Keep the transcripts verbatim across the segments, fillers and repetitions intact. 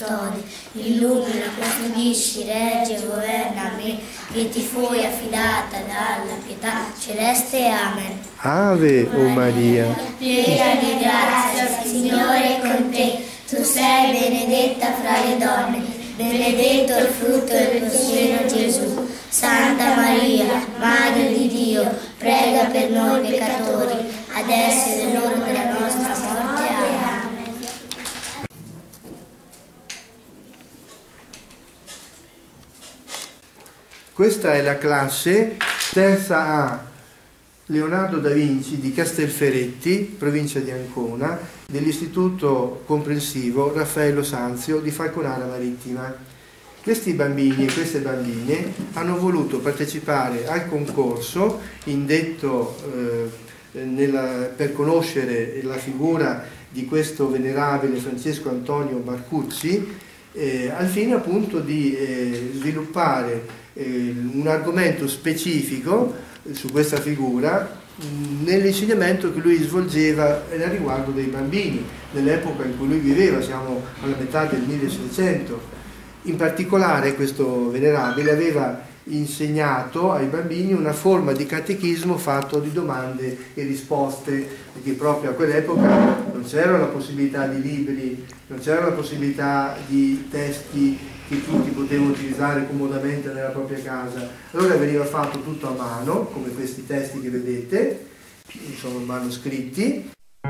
custode, illumina, custodisci, regge, governa me, che ti fui affidata dalla pietà celeste. Amen. Ave, o Maria, piena di grazia, il Signore è con te, tu sei benedetta fra le donne, benedetto il frutto del tuo seno, Gesù. Santa Maria, Madre di Dio, prega per noi peccatori, adesso è l'ora della nostra morte. Amen. questa è la classe terza A, Leonardo da Vinci di Castelferretti, provincia di Ancona, dell'Istituto Comprensivo Raffaello Sanzio di Falconara Marittima. Questi bambini e queste bambine hanno voluto partecipare al concorso indetto eh, nella, per conoscere la figura di questo venerabile Francesco Antonio Marcucci, eh, al fine appunto di eh, sviluppare eh, un argomento specifico su questa figura nell'insegnamento che lui svolgeva a riguardo dei bambini nell'epoca in cui lui viveva, siamo alla metà del milleseicento. In particolare questo venerabile aveva insegnato ai bambini una forma di catechismo fatto di domande e risposte, perché proprio a quell'epoca non c'era la possibilità di libri, non c'era la possibilità di testi che tutti potevano utilizzare comodamente nella propria casa. Allora veniva fatto tutto a mano, come questi testi che vedete, sono manoscritti.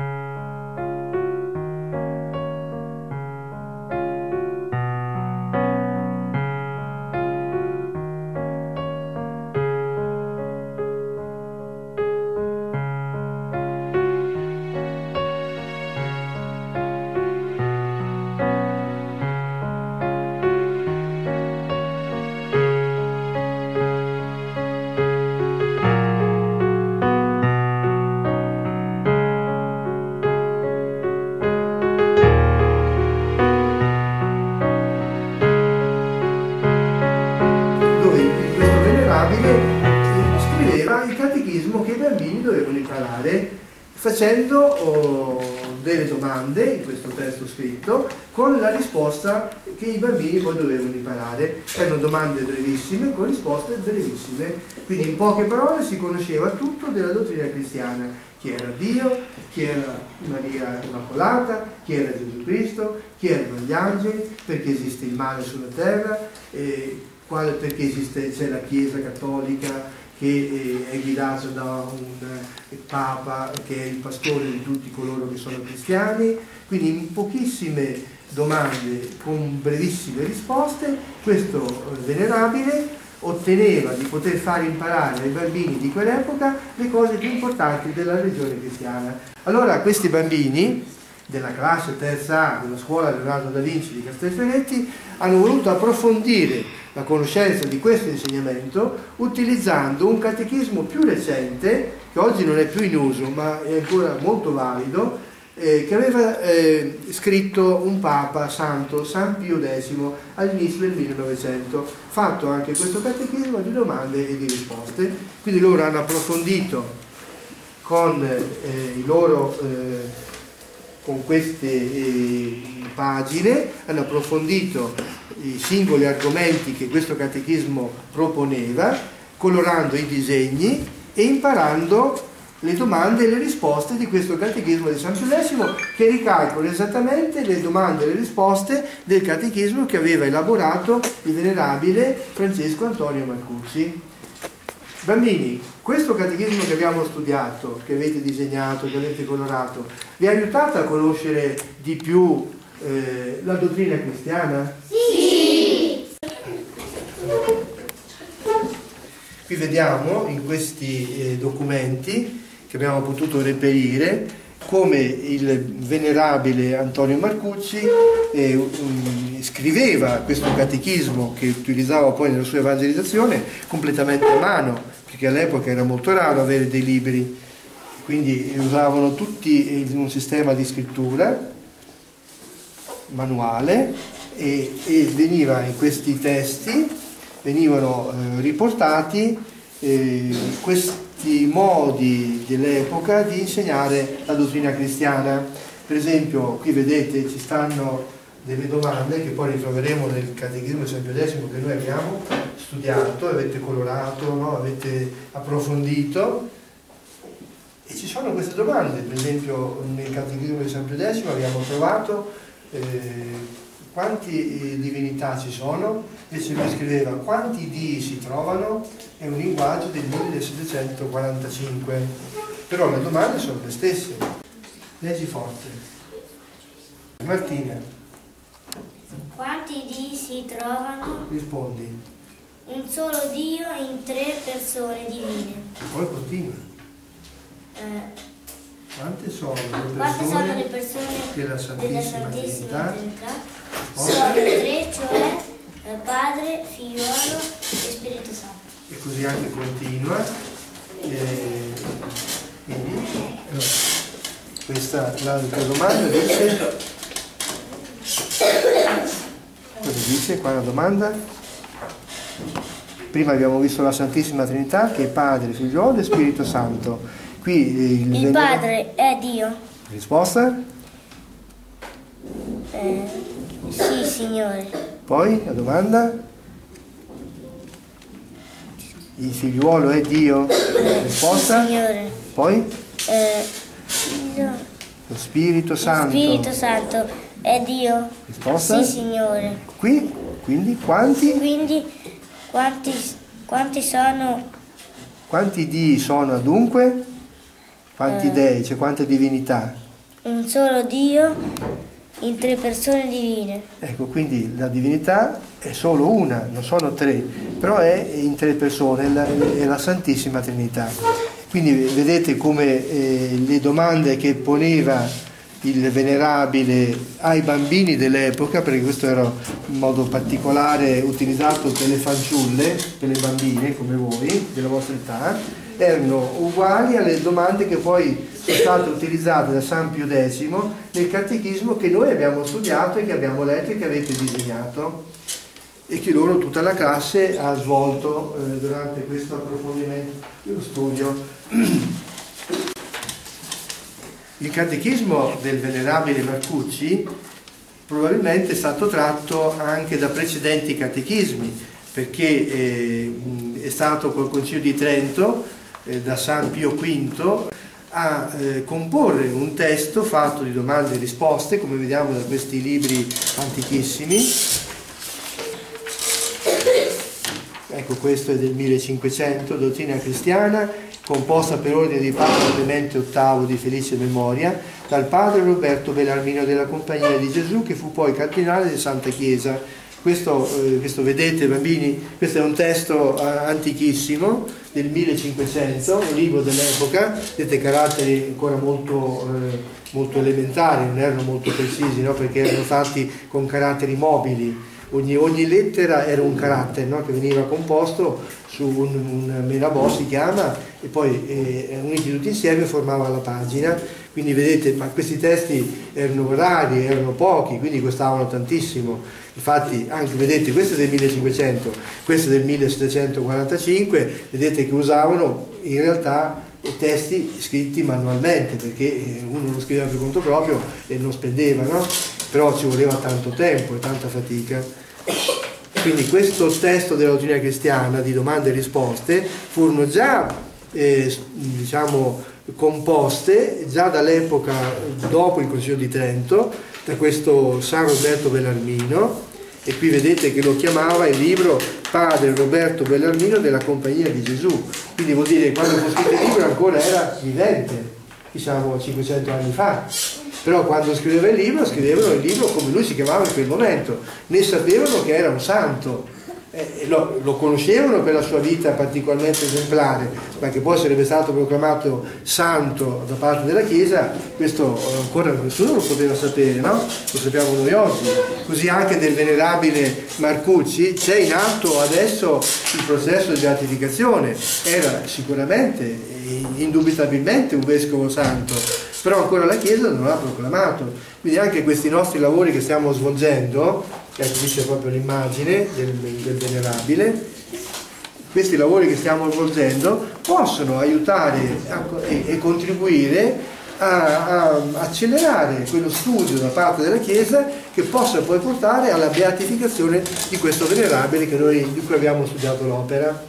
Scriveva il catechismo che i bambini dovevano imparare facendo oh, delle domande in questo testo scritto con la risposta che i bambini poi dovevano imparare. Erano domande brevissime con risposte brevissime, quindi in poche parole si conosceva tutto della dottrina cristiana: chi era Dio, chi era Maria Immacolata, chi era Gesù Cristo, chi erano gli angeli, perché esiste il male sulla terra, eh, quale, perché esiste, c'è la Chiesa cattolica che eh, è guidata da un eh, Papa che è il pastore di tutti coloro che sono cristiani. Quindi in pochissime domande con brevissime risposte questo eh, venerabile otteneva di poter fare imparare ai bambini di quell'epoca le cose più importanti della religione cristiana. Allora questi bambini della classe terza A della scuola Leonardo da Vinci di Castelferretti hanno voluto approfondire la conoscenza di questo insegnamento utilizzando un catechismo più recente, che oggi non è più in uso ma è ancora molto valido, eh, che aveva eh, scritto un Papa Santo, San Pio X, all'inizio del millenovecento, fatto anche questo catechismo di domande e di risposte. Quindi loro hanno approfondito con eh, i loro eh, con queste eh, pagine, hanno approfondito i singoli argomenti che questo catechismo proponeva, colorando i disegni e imparando le domande e le risposte di questo catechismo di San Pio X, che ricalcola esattamente le domande e le risposte del catechismo che aveva elaborato il venerabile Francesco Antonio Marcucci. Bambini, questo catechismo che abbiamo studiato, che avete disegnato, che avete colorato, vi ha aiutato a conoscere di più eh, la dottrina cristiana? Sì! Qui vediamo in questi eh, documenti che abbiamo potuto reperire come il venerabile Antonio Marcucci eh, um, scriveva questo catechismo che utilizzava poi nella sua evangelizzazione completamente a mano, perché all'epoca era molto raro avere dei libri, quindi usavano tutti in un sistema di scrittura manuale e, e veniva in questi testi venivano eh, riportati eh, questi modi dell'epoca di insegnare la dottrina cristiana. Per esempio qui vedete ci stanno delle domande che poi ritroveremo nel Catechismo di San Pio X che noi abbiamo studiato, avete colorato, no? Avete approfondito, e ci sono queste domande. Per esempio nel Catechismo di San Pio X abbiamo trovato eh, quanti divinità ci sono, invece lui scriveva quanti dii si trovano, è un linguaggio del millesettecentoquarantacinque, però le domande sono le stesse. Leggi forte. Martina. Quanti dii si trovano? Rispondi. Un solo Dio in tre persone divine. Poi continua. Eh, Quante sono le persone, quante sono le persone della Santissima, della Santissima Trinità? Trinità? Oh. Sono tre, cioè eh, Padre, Figliolo e Spirito Santo. E così anche continua. E, quindi, allora, questa l'altra domanda dice, cosa dice qua la domanda? Prima abbiamo visto la Santissima Trinità che è Padre, Figliolo e Spirito Santo. Qui eh, il, Il Padre è Dio? Risposta? Eh, sì, Signore. Poi la domanda? Il Figliuolo è Dio? Risposta? Sì, Signore. Poi? Eh, Lo Spirito Santo? Lo Spirito Santo è Dio? Risposta? Sì, Signore. Qui? Quindi quanti? Quindi quanti, quanti sono? Quanti dii sono dunque? Quanti Eh. dei? Cioè quante divinità? Un solo Dio in tre persone divine. Ecco, quindi la divinità è solo una, non sono tre, però è in tre persone, è la, è la Santissima Trinità. Quindi vedete come eh, le domande che poneva il Venerabile ai bambini dell'epoca, perché questo era in modo particolare utilizzato per le fanciulle, per le bambine come voi, della vostra età, erano uguali alle domande che poi sono state utilizzate da San Pio X nel Catechismo che noi abbiamo studiato e che abbiamo letto e che avete disegnato e che loro, tutta la classe, ha svolto eh, durante questo approfondimento dello studio. Il Catechismo del Venerabile Marcucci probabilmente è stato tratto anche da precedenti catechismi, perché eh, è stato col Concilio di Trento eh, da San Pio V a eh, comporre un testo fatto di domande e risposte, come vediamo da questi libri antichissimi. Ecco, questo è del millecinquecento, Dottrina Cristiana, composta per ordine di Papa Clemente ottavo di felice memoria, dal padre Roberto Bellarmino della Compagnia di Gesù, che fu poi cardinale di Santa Chiesa. Questo, eh, questo vedete bambini, questo è un testo eh, antichissimo del millecinquecento, un libro dell'epoca, vedete caratteri ancora molto, eh, molto elementari, non erano molto precisi, no? Perché erano fatti con caratteri mobili. Ogni, ogni lettera era un carattere, no? Che veniva composto su un, un melabò, si chiama, e poi eh, uniti tutti insieme formava la pagina. Quindi vedete, ma questi testi erano rari, erano pochi, quindi costavano tantissimo. Infatti, anche vedete, questo è del millecinquecento, questo è del millesettecentoquarantacinque, vedete che usavano in realtà testi scritti manualmente, perché uno lo scriveva per conto proprio e non spendeva, no? Però ci voleva tanto tempo e tanta fatica. Quindi questo testo della dottrina cristiana di domande e risposte furono già eh, diciamo composte già dall'epoca dopo il Concilio di Trento da questo San Roberto Bellarmino, e qui vedete che lo chiamava il libro Padre Roberto Bellarmino della Compagnia di Gesù, quindi vuol dire che quando fu scritto il libro ancora era vivente, diciamo cinquecento anni fa. Però quando scriveva il libro, scrivevano il libro come lui si chiamava in quel momento, ne sapevano che era un santo, eh, lo, lo conoscevano per la sua vita particolarmente esemplare, ma che poi sarebbe stato proclamato santo da parte della Chiesa, questo ancora nessuno lo poteva sapere, no? Lo sappiamo noi oggi. Così anche del venerabile Marcucci c'è in atto adesso il processo di beatificazione, era sicuramente, indubitabilmente un vescovo santo, però ancora la Chiesa non l'ha proclamato. Quindi anche questi nostri lavori che stiamo svolgendo, che dice proprio l'immagine del, del venerabile, questi lavori che stiamo svolgendo possono aiutare a, e, e contribuire a, a accelerare quello studio da parte della Chiesa che possa poi portare alla beatificazione di questo venerabile che noi, di cui abbiamo studiato l'opera.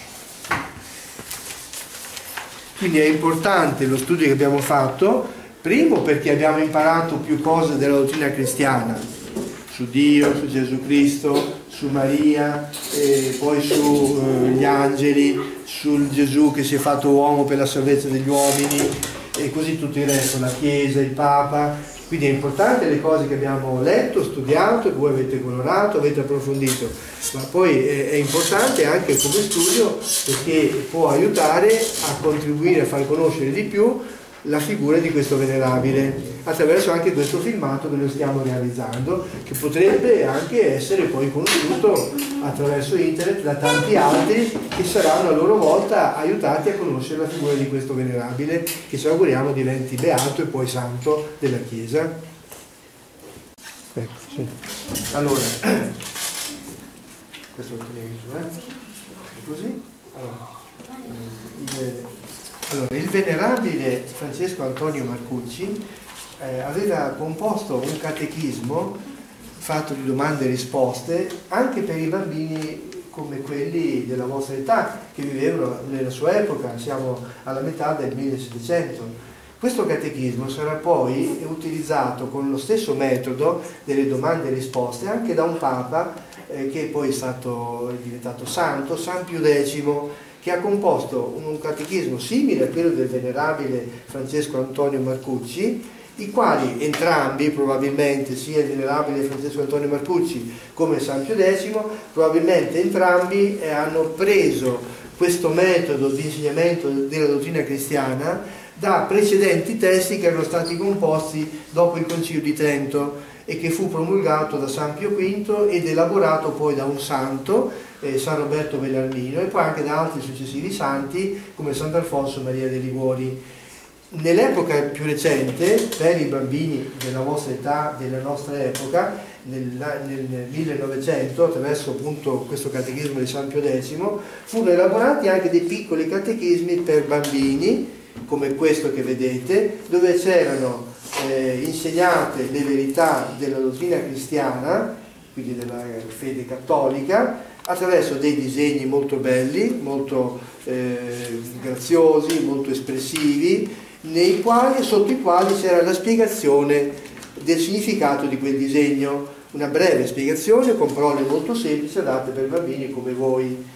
Quindi è importante lo studio che abbiamo fatto, primo perché abbiamo imparato più cose della dottrina cristiana, su Dio, su Gesù Cristo, su Maria, e poi sugli eh, angeli, sul Gesù che si è fatto uomo per la salvezza degli uomini e così tutto il resto, la Chiesa, il Papa. Quindi è importante le cose che abbiamo letto, studiato, che voi avete colorato, avete approfondito, ma poi è, è importante anche come studio perché può aiutare a contribuire a far conoscere di più la figura di questo venerabile attraverso anche questo filmato che noi stiamo realizzando, che potrebbe anche essere poi conosciuto attraverso internet da tanti altri che saranno a loro volta aiutati a conoscere la figura di questo venerabile che ci auguriamo diventi beato e poi santo della Chiesa. Ecco, sì. Allora, questo lo teniamo giù, eh? Così? Allora, il, allora, il venerabile Francesco Antonio Marcucci eh, aveva composto un catechismo fatto di domande e risposte anche per i bambini come quelli della vostra età che vivevano nella sua epoca, siamo alla metà del millesettecento. Questo catechismo sarà poi utilizzato con lo stesso metodo delle domande e risposte anche da un Papa eh, che poi è stato è diventato santo, San Pio X, che ha composto un catechismo simile a quello del venerabile Francesco Antonio Marcucci, i quali entrambi, probabilmente sia il venerabile Francesco Antonio Marcucci come San Pio X, probabilmente entrambi hanno preso questo metodo di insegnamento della dottrina cristiana da precedenti testi che erano stati composti dopo il Concilio di Trento e che fu promulgato da San Pio V ed elaborato poi da un santo, eh, San Roberto Bellarmino, e poi anche da altri successivi santi come Sant'Alfonso Maria de' Liguori. Nell'epoca più recente, per i bambini della vostra età, della nostra epoca, nel, nel millenovecento, attraverso appunto questo catechismo di San Pio X, furono elaborati anche dei piccoli catechismi per bambini, come questo che vedete, dove c'erano eh, insegnate le verità della dottrina cristiana, quindi della fede cattolica, attraverso dei disegni molto belli, molto eh, graziosi, molto espressivi, nei quali, sotto i quali c'era la spiegazione del significato di quel disegno, una breve spiegazione con parole molto semplici adatte per bambini come voi.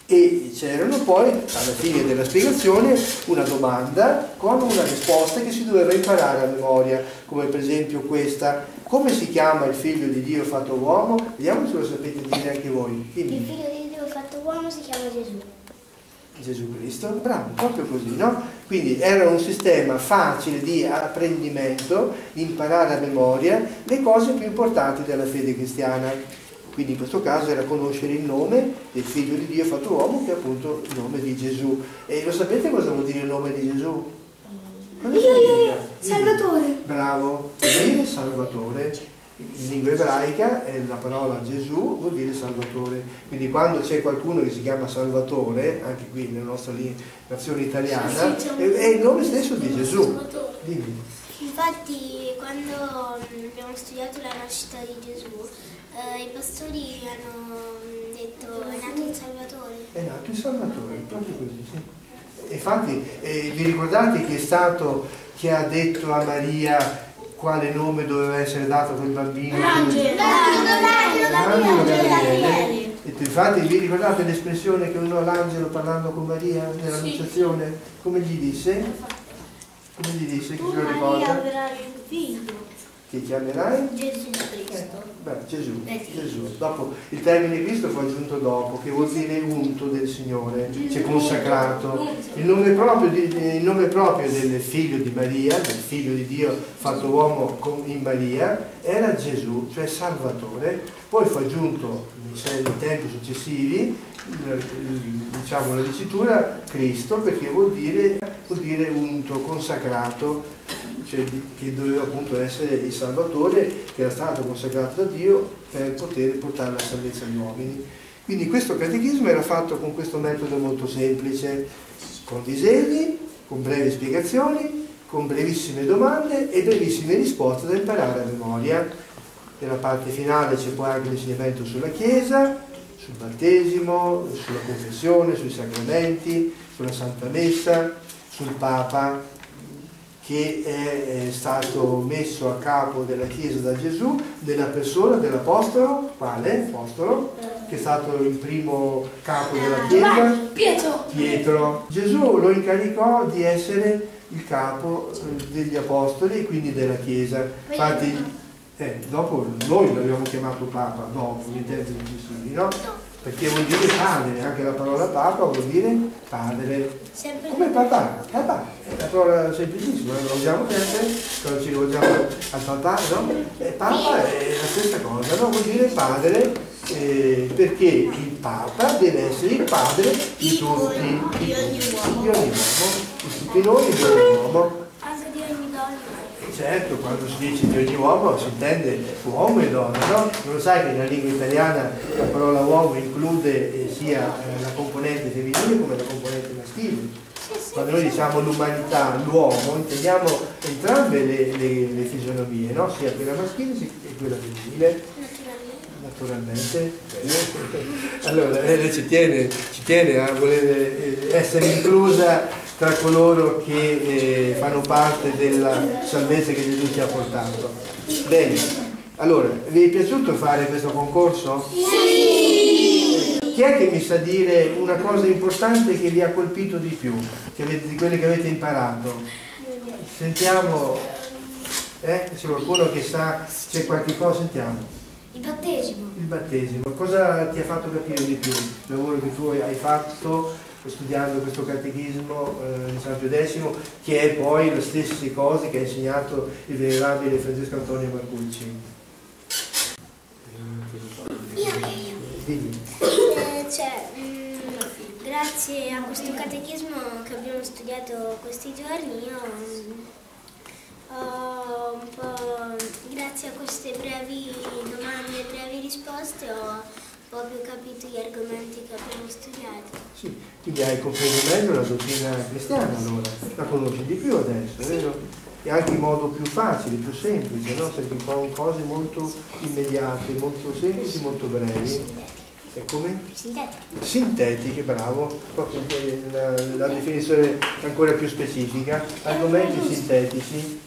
E c'erano poi, alla fine della spiegazione, una domanda con una risposta che si doveva imparare a memoria, come per esempio questa: come si chiama il figlio di Dio fatto uomo? Vediamo se lo sapete dire anche voi. Quindi, il figlio di Dio fatto uomo si chiama Gesù. Gesù Cristo, bravo, proprio così, no? Quindi era un sistema facile di apprendimento, di imparare a memoria le cose più importanti della fede cristiana. Quindi in questo caso era conoscere il nome del figlio di Dio fatto uomo, che è appunto il nome di Gesù. E lo sapete cosa vuol dire il nome di Gesù? Cosa significa? Salvatore. Bravo, vuol dire Salvatore. In lingua ebraica la parola Gesù vuol dire Salvatore. Quindi quando c'è qualcuno che si chiama Salvatore, anche qui nella nostra nazione italiana, è il nome stesso di Gesù. Dimmi. Infatti quando abbiamo studiato la nascita di Gesù, eh, i pastori hanno detto è nato il Salvatore. È nato il Salvatore, proprio così, sì. Infatti eh, vi ricordate che è stato che ha detto a Maria quale nome doveva essere dato a quel bambino? L'angelo, l'angelo, Gabriele. Infatti vi ricordate l'espressione che usò l'angelo parlando con Maria nell'annunciazione? Come gli disse? Come gli disse? Chi se lo ricorda? avrai un figlio. Che chiamerai? Gesù Cristo. Eh, beh, Gesù, Gesù. Dopo, il termine Cristo fu aggiunto dopo, che vuol dire unto del Signore, cioè consacrato. Il nome, proprio di, il nome proprio del figlio di Maria, del figlio di Dio fatto uomo in Maria, era Gesù, cioè Salvatore. Poi fu aggiunto nei tempi successivi, diciamo la dicitura Cristo, perché vuol dire, vuol dire unto, consacrato, cioè che doveva appunto essere il Salvatore che era stato consacrato da Dio per poter portare la salvezza agli uomini. Quindi questo catechismo era fatto con questo metodo molto semplice, con disegni, con brevi spiegazioni, con brevissime domande e brevissime risposte da imparare a memoria. nella parte finale c'è poi anche l'insegnamento sulla Chiesa, sul battesimo, sulla confessione, sui sacramenti, sulla Santa Messa, sul Papa, che è stato messo a capo della Chiesa da Gesù, nella persona dell'Apostolo, quale? Apostolo, che è stato il primo capo della Chiesa, Pietro. Pietro. Gesù lo incaricò di essere il capo degli Apostoli e quindi della Chiesa. Infatti, eh, dopo noi l'abbiamo chiamato Papa, dopo, in tempi successivi, no? Perché vuol dire padre, anche la parola Papa vuol dire padre. Sempre Come papà? Papà, è una parola semplicissima, la usiamo sempre, quando ci rivolgiamo al papà, no? E Papa è la stessa cosa, no? Vuol dire padre, eh, perché il Papa deve essere il padre di tutti, di, di ogni uomo, di tutti noi, di ogni uomo. anche di ogni donna. Certo, quando si dice di ogni uomo si intende uomo e donna, no? Non lo sai che nella lingua italiana la parola uomo include sia eh, la componente femminile come la componente maschile. Quando noi diciamo l'umanità, l'uomo, intendiamo entrambe le, le, le fisionomie, no? Sia quella maschile che quella femminile. Naturalmente. Allora, lei ci tiene, ci tiene a voler essere inclusa tra coloro che eh, fanno parte della salvezza che Gesù ci ha portato. Bene, allora, vi è piaciuto fare questo concorso? Sì! Chi è che mi sa dire una cosa importante che vi ha colpito di più, che avete, di quelle che avete imparato? Sentiamo, eh? C'è qualcuno che sa, c'è qualche cosa, sentiamo. Il battesimo. Il battesimo, cosa ti ha fatto capire di più? Il lavoro che tu hai fatto studiando questo catechismo eh, di San Pio X, che è poi le stesse cose che ha insegnato il venerabile Francesco Antonio Marcucci. Io che io. Eh, cioè, mh, grazie a questo catechismo che abbiamo studiato questi giorni, io mh, ho un po', grazie a queste brevi domande e brevi risposte, ho proprio capito gli argomenti che abbiamo studiato. Sì, quindi hai compreso meglio la dottrina cristiana allora, la conosci di più adesso, sì. Vero? E anche in modo più facile, più semplice, no? Perché con cose molto immediate, molto semplici, molto brevi. E come? Sintetiche. Sintetiche, bravo, proprio la, la definizione ancora più specifica. Argomenti sintetici.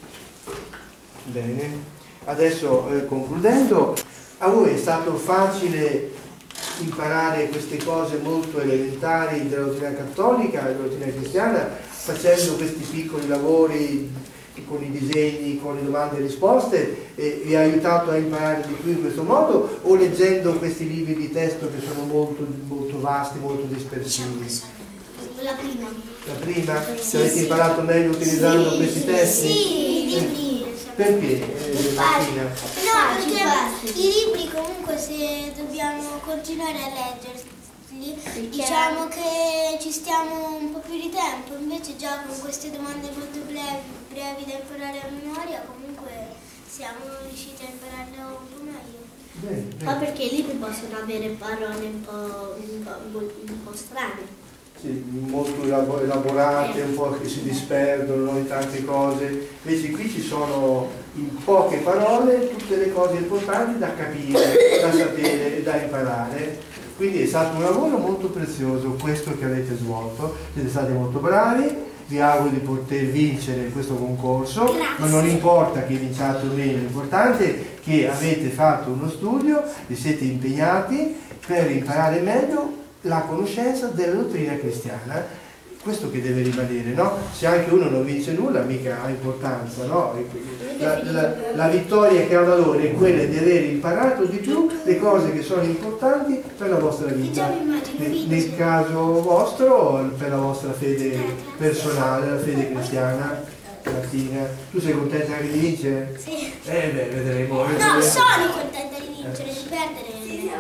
Bene. Adesso eh, concludendo, a voi è stato facile imparare queste cose molto elementari della dottrina cattolica e della dottrina cristiana facendo questi piccoli lavori con i disegni, con le domande e risposte, e vi ha aiutato a imparare di più in questo modo, o leggendo questi libri di testo che sono molto, molto vasti, molto dispersivi? La prima. La prima? Se avete imparato meglio utilizzando questi testi? Sì, i libri. Perché? Eh, Martina? No, perché i libri comunque se dobbiamo continuare a leggerli, diciamo che ci stiamo un po' più di tempo, invece già con queste domande molto brevi, brevi da imparare a memoria, comunque siamo riusciti a impararlo un po' meglio. Bene, bene. Ma perché i libri possono avere parole un po', un po', un po' strane. Sì, molto elaborate, un po' che si disperdono in tante cose, invece qui ci sono in poche parole tutte le cose importanti da capire, da sapere e da imparare, quindi è stato un lavoro molto prezioso questo che avete svolto, siete stati molto bravi, vi auguro di poter vincere questo concorso. Grazie. Ma non importa che vinciate o meno, l'importante è che avete fatto uno studio, vi siete impegnati per imparare meglio la conoscenza della dottrina cristiana, questo che deve rimanere, no? Se anche uno non vince nulla mica ha importanza, no? La, la, la vittoria che ha valore è quella di aver imparato di più le cose che sono importanti per la vostra vita, nel, nel caso vostro per la vostra fede personale, la fede cristiana. Martina, tu sei contenta anche di vincere? Sì. Eh beh, vedremo. No, sono contenta di vincere, di perdere.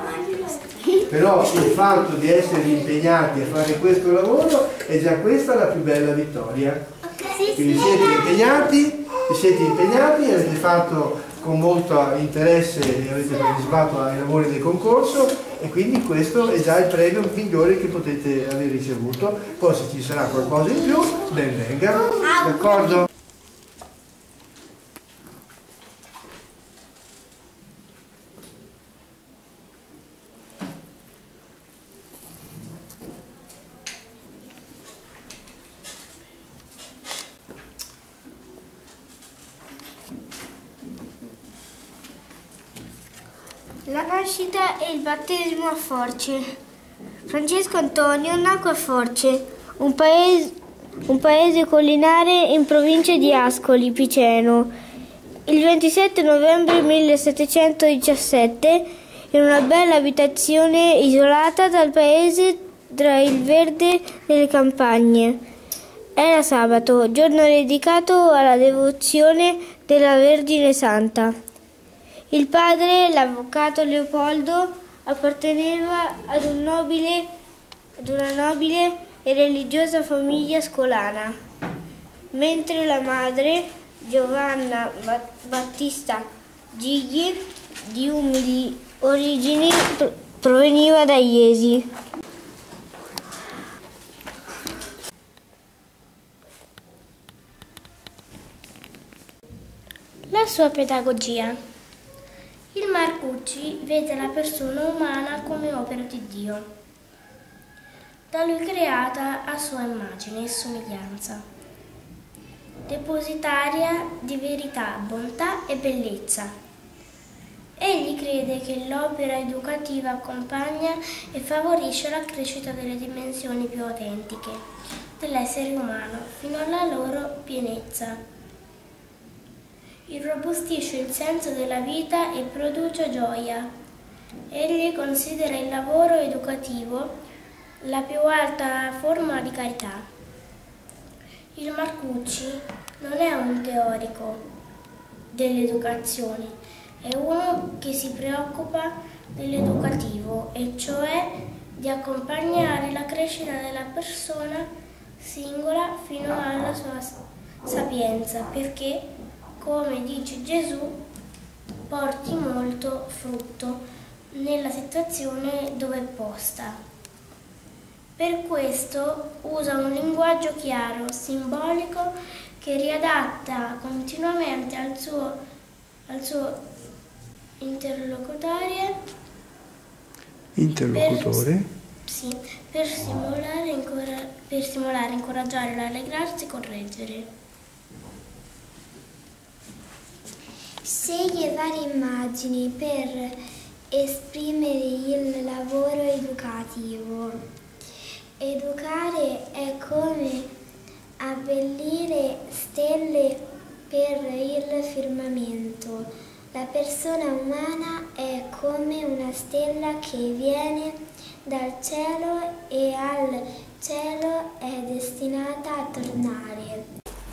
Però il fatto di essere impegnati a fare questo lavoro è già questa la più bella vittoria. Quindi siete impegnati, vi siete impegnati, avete fatto con molto interesse e avete partecipato ai lavori del concorso e quindi questo è già il premio migliore che potete aver ricevuto. Poi se ci sarà qualcosa in più, ben venga, d'accordo? la nascita e il battesimo a Force. Francesco Antonio nacque a Force, un paese, un paese collinare in provincia di Ascoli Piceno, il ventisette novembre millesettecentodiciassette, in una bella abitazione isolata dal paese tra il verde delle campagne. Era sabato, giorno dedicato alla devozione della Vergine Santa. Il padre, l'avvocato Leopoldo, apparteneva ad, un nobile, ad una nobile e religiosa famiglia ascolana, mentre la madre, Giovanna Battista Gigli, di umili origini, proveniva da Iesi. La sua pedagogia. Il Marcucci vede la persona umana come opera di Dio, da lui creata a sua immagine e somiglianza, depositaria di verità, bontà e bellezza. Egli crede che l'opera educativa accompagna e favorisce la crescita delle dimensioni più autentiche dell'essere umano fino alla loro pienezza. Irrobustisce il senso della vita e produce gioia. Egli considera il lavoro educativo la più alta forma di carità. Il Marcucci non è un teorico dell'educazione, è uno che si preoccupa dell'educativo, e cioè di accompagnare la crescita della persona singola fino alla sua sapienza, perché, come dice Gesù, porti molto frutto nella situazione dove è posta. Per questo usa un linguaggio chiaro, simbolico, che riadatta continuamente al suo, al suo interlocutore, interlocutore? Per, sì, per stimolare, incora, per stimolare, incoraggiare, rallegrarsi e correggere. Sceglie varie immagini per esprimere il lavoro educativo. Educare è come abbellire stelle per il firmamento. La persona umana è come una stella che viene dal cielo e al cielo è destinata a tornare.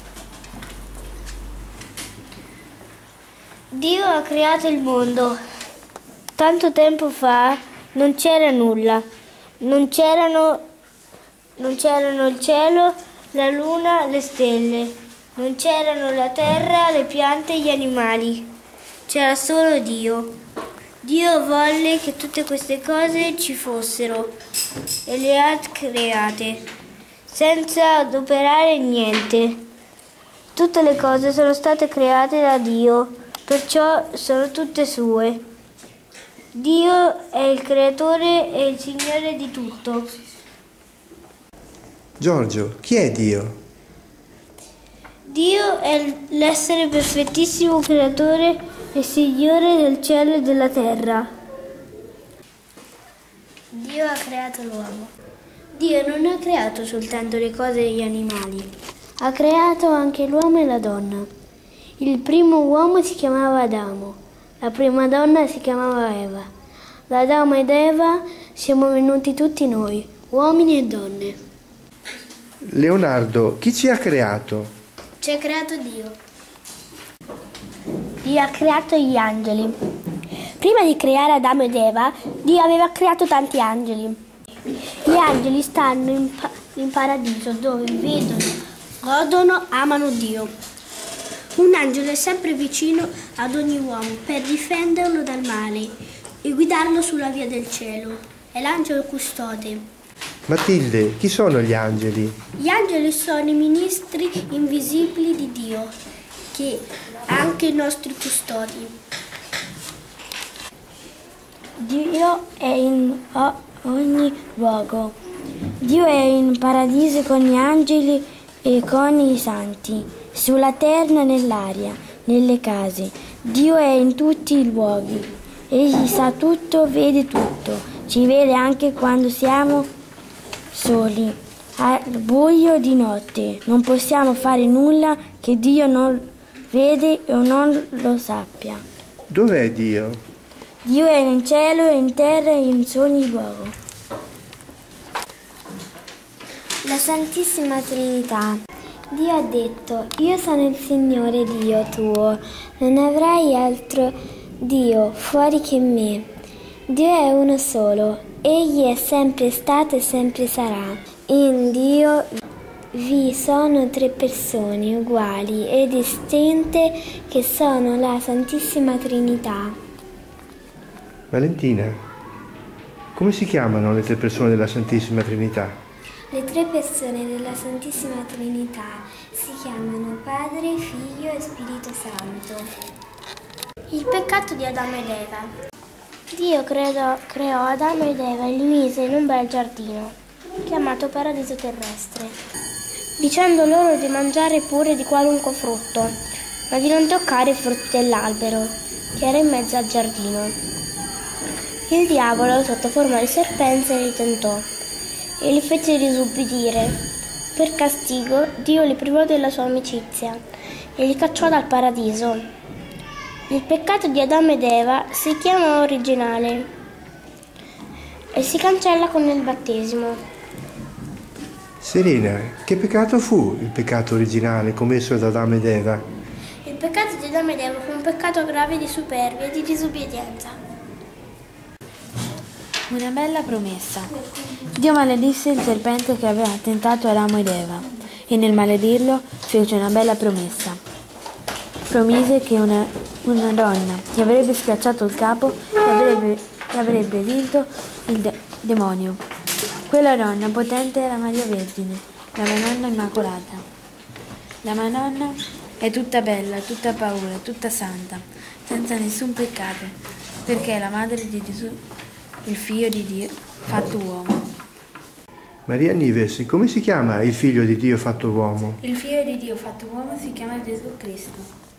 Dio ha creato il mondo. Tanto tempo fa non c'era nulla. Non c'erano, non c'erano il cielo, la luna, le stelle. Non c'erano la terra, le piante e gli animali. C'era solo Dio. Dio volle che tutte queste cose ci fossero e le ha create, senza adoperare niente. Tutte le cose sono state create da Dio. Perciò sono tutte sue. Dio è il creatore e il Signore di tutto. Giorgio, chi è Dio? Dio è l'essere perfettissimo creatore e Signore del cielo e della terra. Dio ha creato l'uomo. Dio non ha creato soltanto le cose e gli animali, ha creato anche l'uomo e la donna. Il primo uomo si chiamava Adamo, la prima donna si chiamava Eva. Da Adamo ed Eva siamo venuti tutti noi, uomini e donne. Leonardo, chi ci ha creato? Ci ha creato Dio. Dio ha creato gli angeli. Prima di creare Adamo ed Eva, Dio aveva creato tanti angeli. Gli angeli stanno in, pa- in paradiso dove vedono, godono, amano Dio. Un angelo è sempre vicino ad ogni uomo per difenderlo dal male e guidarlo sulla via del cielo. È l'angelo custode. Matilde, chi sono gli angeli? Gli angeli sono i ministri invisibili di Dio, che anche i nostri custodi. Dio è in ogni luogo. Dio è in paradiso con gli angeli e con i santi. Sulla terra e nell'aria, nelle case. Dio è in tutti i luoghi. Egli sa tutto, vede tutto, ci vede anche quando siamo soli, al buio di notte. Non possiamo fare nulla che Dio non vede o non lo sappia. Dov'è Dio? Dio è in cielo, in terra e in ogni luogo. La Santissima Trinità. Dio ha detto: io sono il Signore Dio tuo, non avrai altro Dio fuori che me. Dio è uno solo, egli è sempre stato e sempre sarà. In Dio vi sono tre persone uguali e distinte che sono la Santissima Trinità. Valentina, come si chiamano le tre persone della Santissima Trinità? Le tre persone della Santissima Trinità si chiamano Padre, Figlio e Spirito Santo. Il peccato di Adamo ed Eva. Dio credo, creò Adamo ed Eva e li mise in un bel giardino, chiamato Paradiso Terrestre, dicendo loro di mangiare pure di qualunque frutto, ma di non toccare i frutti dell'albero, che era in mezzo al giardino. Il diavolo, sotto forma di serpente, li tentò e li fece risubbidire. Per castigo, Dio li privò della sua amicizia e li cacciò dal paradiso. Il peccato di Adamo ed Eva si chiama originale e si cancella con il battesimo. Serena, che peccato fu il peccato originale commesso da Adamo ed Eva? Il peccato di Adamo ed Eva fu un peccato grave di superbia e di disobbedienza. Una bella promessa. Dio maledisse il serpente che aveva tentato Adamo ed Eva e nel maledirlo fece una bella promessa. Promise che una, una donna che avrebbe schiacciato il capo e avrebbe, e avrebbe vinto il de- demonio. Quella donna potente era Maria Vergine, la Madonna Immacolata. La Madonna è tutta bella, tutta paura, tutta santa, senza nessun peccato, perché è la madre di Gesù, il figlio di Dio fatto uomo. Maria Nives, come si chiama il figlio di Dio fatto uomo? Il figlio di Dio fatto uomo si chiama Gesù Cristo.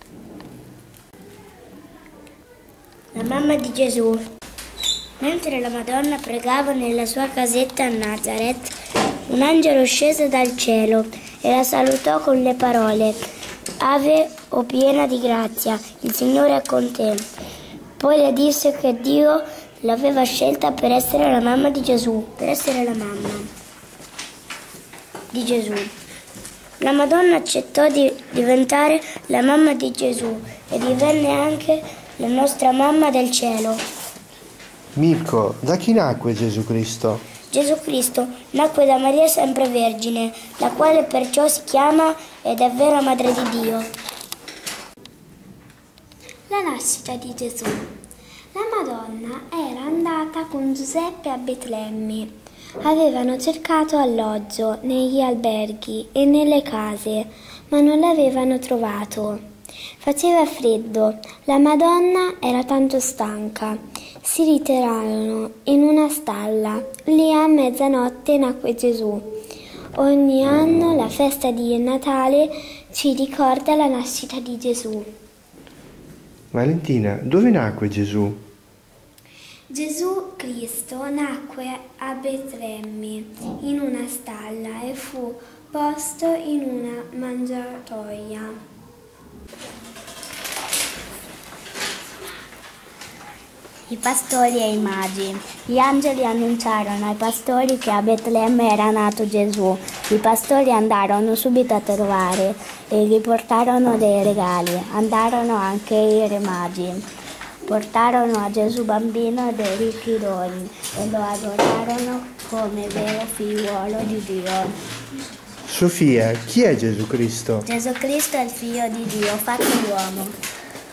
La mamma di Gesù. Mentre la Madonna pregava nella sua casetta a Nazareth, un angelo scese dal cielo e la salutò con le parole: Ave, o piena di grazia, il Signore è con te. Poi le disse che Dio l'aveva scelta per essere la mamma di Gesù, per essere la mamma di Gesù. La Madonna accettò di diventare la mamma di Gesù e divenne anche la nostra mamma del cielo. Mirko, da chi nacque Gesù Cristo? Gesù Cristo nacque da Maria sempre Vergine, la quale perciò si chiama ed è vera Madre di Dio. La nascita di Gesù. La Madonna era andata con Giuseppe a Betlemme. Avevano cercato alloggio negli alberghi e nelle case, ma non l'avevano trovato. Faceva freddo, la Madonna era tanto stanca. Si ritirarono in una stalla. Lì a mezzanotte nacque Gesù. Ogni anno la festa di Natale ci ricorda la nascita di Gesù. Valentina, dove nacque Gesù? Gesù Cristo nacque a Betlemme in una stalla e fu posto in una mangiatoia. I pastori e i magi. Gli angeli annunciarono ai pastori che a Betlemme era nato Gesù. I pastori andarono subito a trovare e gli portarono dei regali. Andarono anche i re magi. Portarono a Gesù bambino dei ricchi doni e lo adorarono come vero figliuolo di Dio. Sofia, chi è Gesù Cristo? Gesù Cristo è il figlio di Dio, fatto uomo.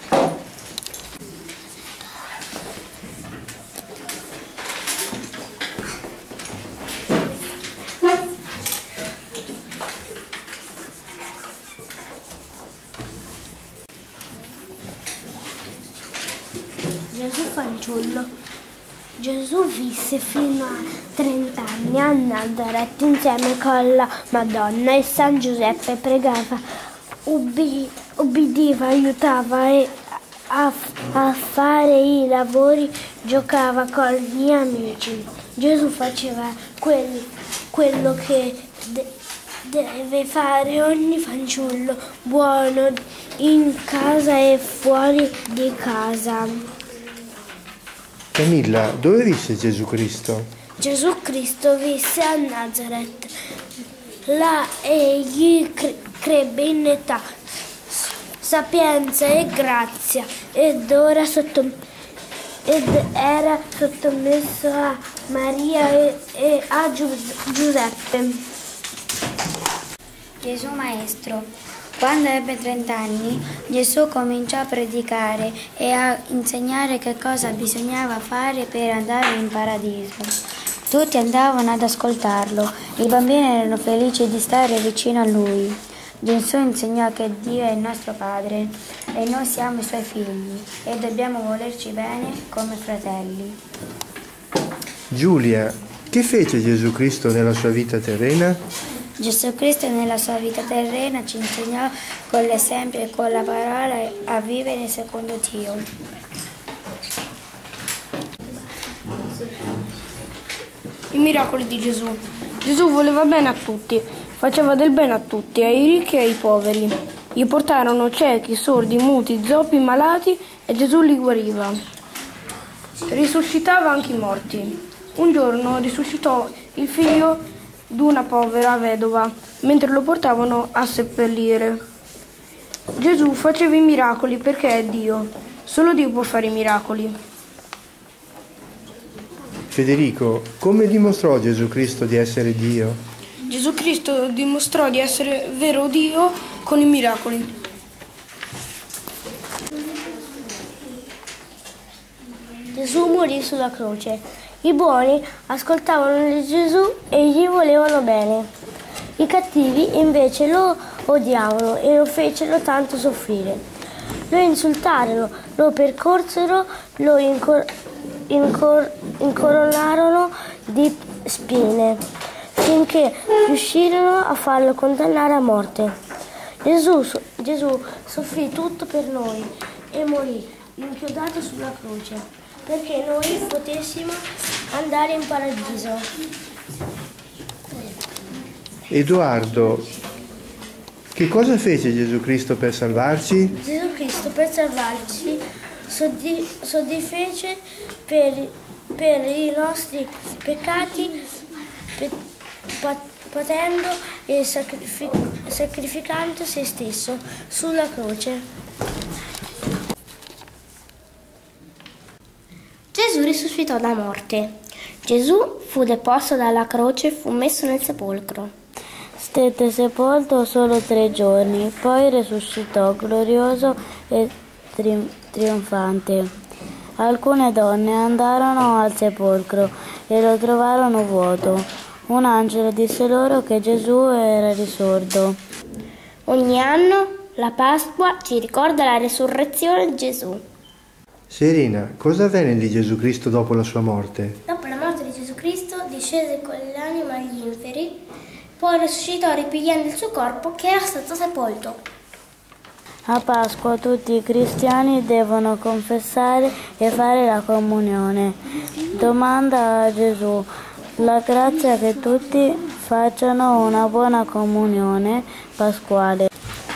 Gesù fanciullo. Gesù visse fino a trenta anni a Nazareth insieme con la Madonna e San Giuseppe. Pregava, ubbi, ubbidiva, aiutava e a, a fare i lavori, giocava con gli amici. Gesù faceva quel, quello che de, deve fare ogni fanciullo buono in casa e fuori di casa. Camilla, dove visse Gesù Cristo? Gesù Cristo visse a Nazareth. Là egli cre- crebbe in età, sapienza e grazia ed ora sotto, ed era sottomesso a Maria e, e a Giu- Giuseppe. Gesù Maestro. Quando ebbe trent'anni, Gesù cominciò a predicare e a insegnare che cosa bisognava fare per andare in paradiso. Tutti andavano ad ascoltarlo, i bambini erano felici di stare vicino a lui. Gesù insegnò che Dio è il nostro Padre e noi siamo i Suoi figli e dobbiamo volerci bene come fratelli. Giulia, che fece Gesù Cristo nella sua vita terrena? Gesù Cristo nella sua vita terrena ci insegnò con l'esempio e con la parola a vivere secondo Dio. I miracoli di Gesù. Gesù voleva bene a tutti, faceva del bene a tutti, ai ricchi e ai poveri. Gli portarono ciechi, sordi, muti, zoppi, malati e Gesù li guariva. Risuscitava anche i morti. Un giorno risuscitò il figlio di una povera vedova mentre lo portavano a seppellire. Gesù faceva i miracoli perché è Dio. Solo Dio può fare i miracoli. Federico, come dimostrò Gesù Cristo di essere Dio? Gesù Cristo dimostrò di essere vero Dio con i miracoli. Gesù morì sulla croce. I buoni ascoltavano di Gesù e gli volevano bene. I cattivi invece lo odiavano e lo fecero tanto soffrire. Lo insultarono, lo percorsero, lo incor- incor- incoronarono di spine, finché riuscirono a farlo condannare a morte. Gesù, Gesù soffrì tutto per noi e morì inchiodato sulla croce, perché noi potessimo andare in paradiso. Edoardo, che cosa fece Gesù Cristo per salvarci? Gesù Cristo per salvarci soddisfece per, per i nostri peccati, pe, pat, patendo e sacrific, sacrificando se stesso sulla croce. Gesù risuscitò da morte. Gesù fu deposto dalla croce e fu messo nel sepolcro. Stette sepolto solo tre giorni, poi risuscitò glorioso e tri- trionfante. Alcune donne andarono al sepolcro e lo trovarono vuoto. Un angelo disse loro che Gesù era risorto. Ogni anno la Pasqua ci ricorda la risurrezione di Gesù. Serena, cosa avvenne di Gesù Cristo dopo la sua morte? Dopo la morte di Gesù Cristo discese con l'anima agli inferi, poi risuscitò ripigliando il suo corpo che era stato sepolto. A Pasqua tutti i cristiani devono confessare e fare la comunione. Domanda a Gesù la grazia che tutti facciano una buona comunione pasquale.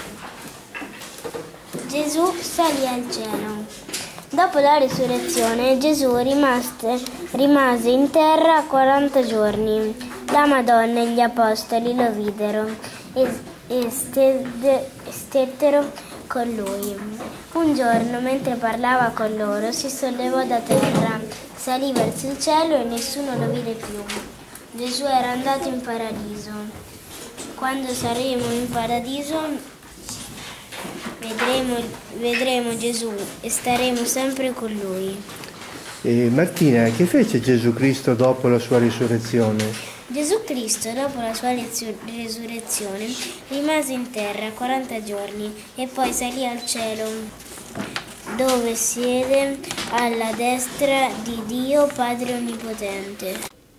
Gesù salì al cielo. Dopo la risurrezione Gesù rimase, rimase in terra quaranta giorni. La Madonna e gli Apostoli lo videro e, e stette, stettero con lui. Un giorno, mentre parlava con loro, si sollevò da terra, salì verso il cielo e nessuno lo vide più. Gesù era andato in paradiso. Quando saremo in paradiso vedremo, vedremo Gesù e staremo sempre con lui. E Martina, che fece Gesù Cristo dopo la sua risurrezione? Gesù Cristo, dopo la sua risurrezione, rimase in terra quaranta giorni e poi salì al cielo, dove siede alla destra di Dio Padre Onnipotente.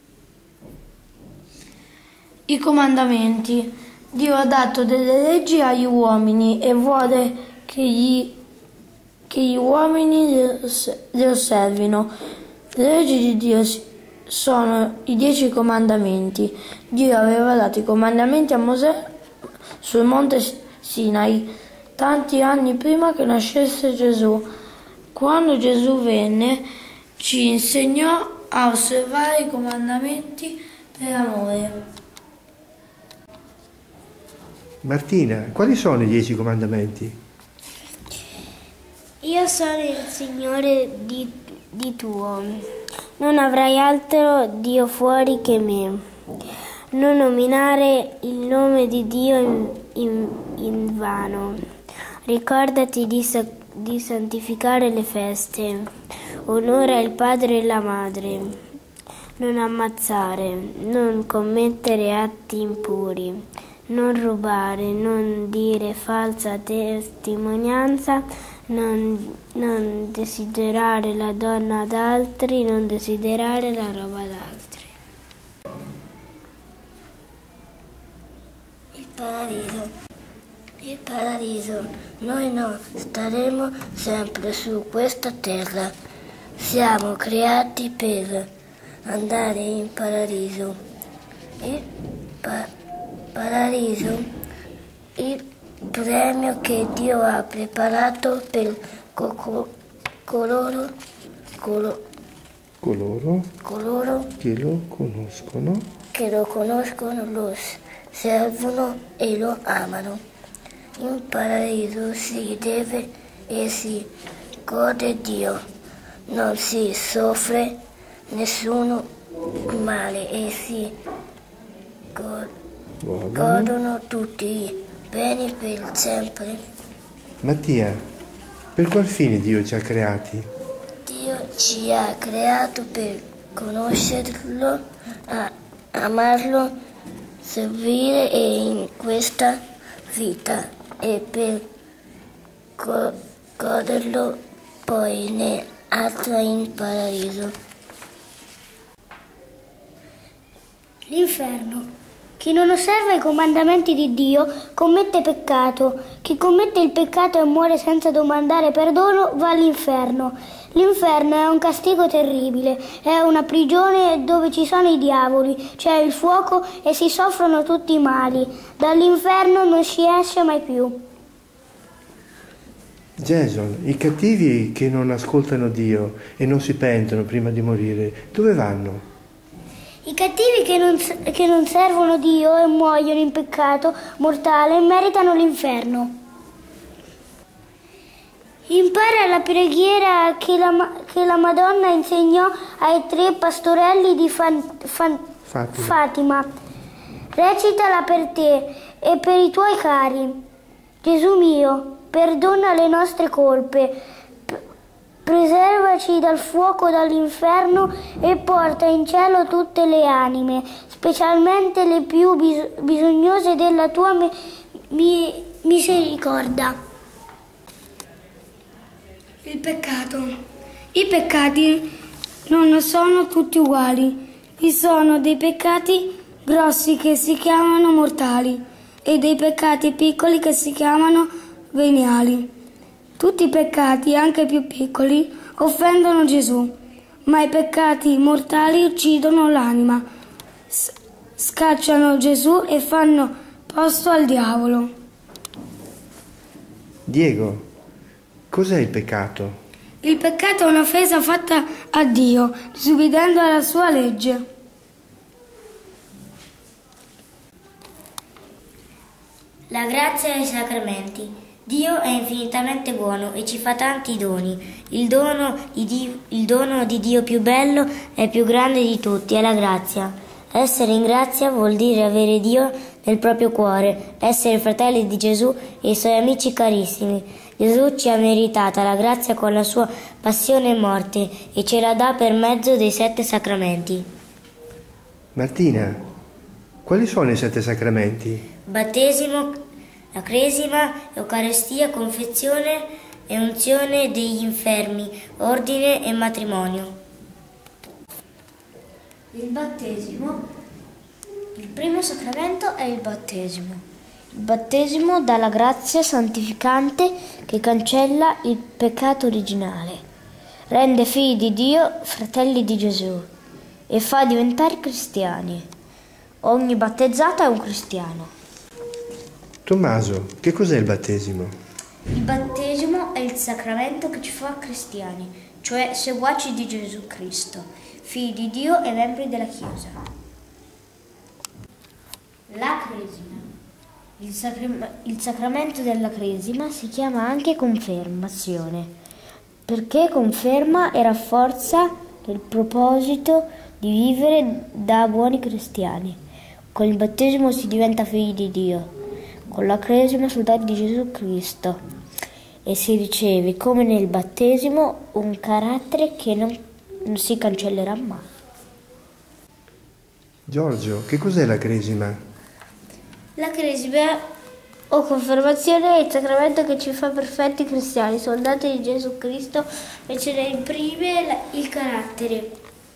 I comandamenti. Dio ha dato delle leggi agli uomini e vuole che gli, che gli uomini le osservino. Le leggi di Dio sono i dieci comandamenti. Dio aveva dato i comandamenti a Mosè sul monte Sinai, tanti anni prima che nascesse Gesù. Quando Gesù venne, ci insegnò a osservare i comandamenti per amore. Martina, quali sono i dieci comandamenti? Io sono il Signore di, di tuo. Non avrai altro Dio fuori che me. Non nominare il nome di Dio in, in, in vano. Ricordati di, di santificare le feste. Onora il padre e la madre. Non ammazzare. Non commettere atti impuri. Non rubare. Non dire falsa testimonianza. Non, non desiderare la donna d'altri. Non desiderare la roba d'altri. Il paradiso. Il paradiso. Noi non staremo sempre su questa terra. Siamo creati per andare in paradiso. Il pa- paradiso, il premio che Dio ha preparato per co- co- coloro, colo- Coloro coloro che lo conoscono. che lo conoscono, lo servono e lo amano. In paradiso si deve e si gode Dio, non si soffre nessuno male e si go- godono tutti i beni per sempre. Mattia, per qual fine Dio ci ha creati? Dio ci ha creato per conoscerlo, a- amarlo, servire e in questa vita e per go- goderlo poi nell'altra in paradiso. L'inferno. Chi non osserva i comandamenti di Dio commette peccato. Chi commette il peccato e muore senza domandare perdono va all'inferno. L'inferno è un castigo terribile, è una prigione dove ci sono i diavoli, c'è il fuoco e si soffrono tutti i mali. Dall'inferno non si esce mai più. Jason, i cattivi che non ascoltano Dio e non si pentono prima di morire, dove vanno? I cattivi che non, che non servono Dio e muoiono in peccato mortale meritano l'inferno. Impara la preghiera che la, che la Madonna insegnò ai tre pastorelli di Fan, Fan, Fatima. Fatima. Recitala per te e per i tuoi cari. Gesù mio, perdona le nostre colpe, preservaci dal fuoco dall'inferno e porta in cielo tutte le anime, specialmente le più bis- bisognose della tua mi- mi- misericordia. Il peccato. I peccati non sono tutti uguali. Vi sono dei peccati grossi che si chiamano mortali e dei peccati piccoli che si chiamano veniali. Tutti i peccati, anche più piccoli, offendono Gesù, ma i peccati mortali uccidono l'anima, s- scacciano Gesù e fanno posto al diavolo. Diego, cos'è il peccato? Il peccato è un'offesa fatta a Dio, disubbidendo alla sua legge. La grazia e i sacramenti. Dio è infinitamente buono e ci fa tanti doni. Il dono, di Dio, il dono di Dio più bello e più grande di tutti è la grazia. Essere in grazia vuol dire avere Dio nel proprio cuore, essere fratelli di Gesù e i suoi amici carissimi. Gesù ci ha meritata la grazia con la sua passione e morte e ce la dà per mezzo dei sette sacramenti. Martina, quali sono i sette sacramenti? Battesimo, la cresima, Eucaristia, confezione e unzione degli infermi, ordine e matrimonio. Il battesimo. Il primo sacramento è il battesimo. Il battesimo dà la grazia santificante che cancella il peccato originale, rende figli di Dio, fratelli di Gesù e fa diventare cristiani. Ogni battezzato è un cristiano. Tommaso, che cos'è il battesimo? Il battesimo è il sacramento che ci fa cristiani, cioè seguaci di Gesù Cristo, figli di Dio e membri della Chiesa. La cresima. Il, sacra- il sacramento della cresima si chiama anche confermazione, perché conferma e rafforza il proposito di vivere da buoni cristiani. Con il battesimo si diventa figli di Dio, con la cresima soldati di Gesù Cristo, e si riceve, come nel battesimo, un carattere che non, non si cancellerà mai. Giorgio, che cos'è la cresima? La cresima o confermazione è il sacramento che ci fa perfetti cristiani, soldati di Gesù Cristo, e ce ne imprime la- il carattere.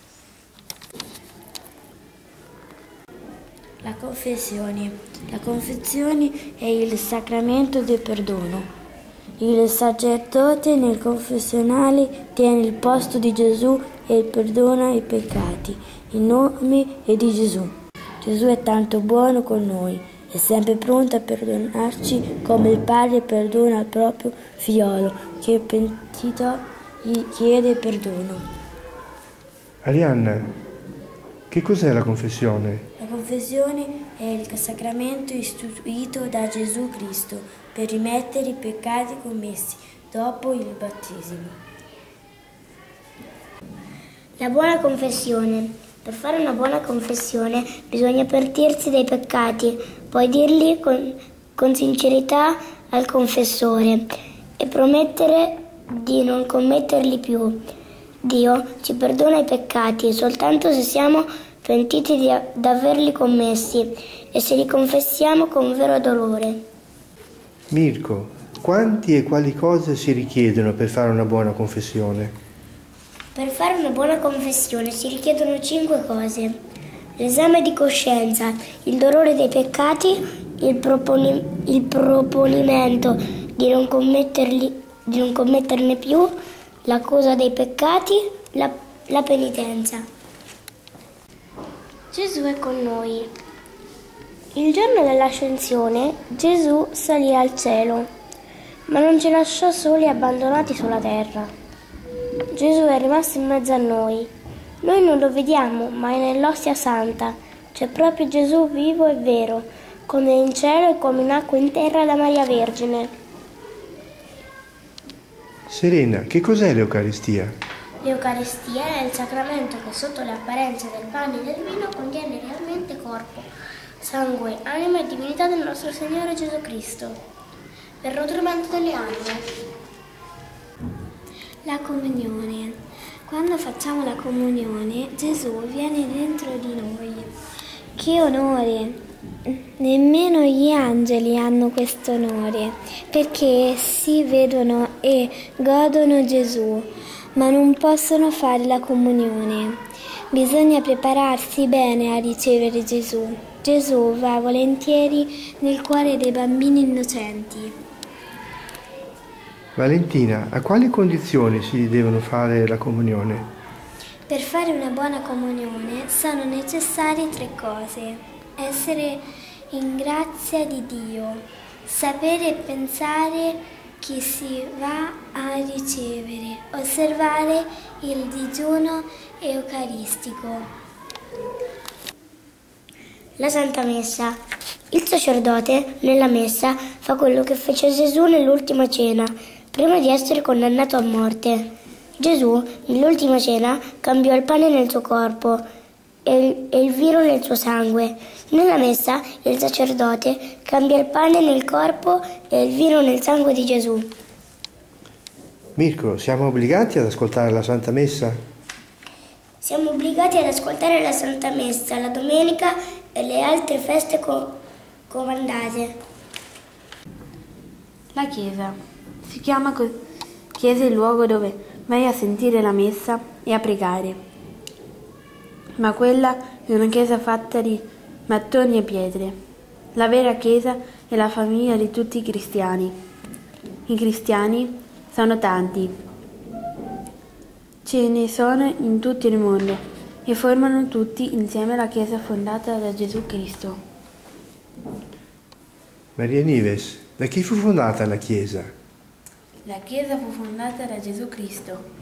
La confessione. La confessione è il sacramento del perdono. Il sacerdote nel confessionale tiene il posto di Gesù e perdona i peccati in nome di Gesù. Gesù è tanto buono con noi, è sempre pronto a perdonarci come il padre perdona il proprio figliolo che è pentito gli chiede perdono. Arianna, che cos'è la confessione? La confessione è il sacramento istituito da Gesù Cristo per rimettere i peccati commessi dopo il battesimo. La buona confessione. Per fare una buona confessione bisogna pentirsi dei peccati, poi dirli con, con sincerità al confessore e promettere di non commetterli più. Dio ci perdona i peccati soltanto se siamo pentiti di, di averli commessi e se li confessiamo con vero dolore. Mirko, quanti e quali cose si richiedono per fare una buona confessione? Per fare una buona confessione si richiedono cinque cose: l'esame di coscienza, il dolore dei peccati, il, proponi- il proponimento di non commetterli, di non commetterne più, l'accusa dei peccati, la, la penitenza. Gesù è con noi. Il giorno dell'ascensione Gesù salì al cielo, ma non ci lasciò soli e abbandonati sulla terra. Gesù è rimasto in mezzo a noi. Noi non lo vediamo, ma è nell'ostia santa. C'è proprio Gesù vivo e vero, come in cielo e come in acqua in terra da Maria Vergine. Serena, che cos'è l'Eucaristia? L'Eucaristia è il sacramento che sotto le apparenze del pane e del vino contiene realmente corpo, sangue, anima e divinità del nostro Signore Gesù Cristo, per nutrimento delle anime. La comunione. Quando facciamo la comunione, Gesù viene dentro di noi. Che onore! Nemmeno gli angeli hanno questo onore, perché si vedono e godono Gesù, ma non possono fare la comunione. Bisogna prepararsi bene a ricevere Gesù. Gesù va volentieri nel cuore dei bambini innocenti. Valentina, a quali condizioni si devono fare la comunione? Per fare una buona comunione sono necessarie tre cose: essere in grazia di Dio, sapere e pensare chi si va a ricevere, osservare il digiuno eucaristico. La Santa Messa. Il sacerdote nella Messa fa quello che fece Gesù nell'ultima cena, prima di essere condannato a morte. Gesù, nell'ultima cena, cambiò il pane nel suo corpo e il, e il vino nel suo sangue. Nella Messa, il sacerdote cambia il pane nel corpo e il vino nel sangue di Gesù. Mirko, siamo obbligati ad ascoltare la Santa Messa? Siamo obbligati ad ascoltare la Santa Messa la domenica e le altre feste co- comandate. La Chiesa. Si chiama co- Chiesa il luogo dove vai a sentire la messa e a pregare. Ma quella è una chiesa fatta di mattoni e pietre. La vera Chiesa è la famiglia di tutti i cristiani. I cristiani sono tanti. Ce ne sono in tutto il mondo e formano tutti insieme la Chiesa fondata da Gesù Cristo. Maria Nives, da chi fu fondata la Chiesa? La Chiesa fu fondata da Gesù Cristo.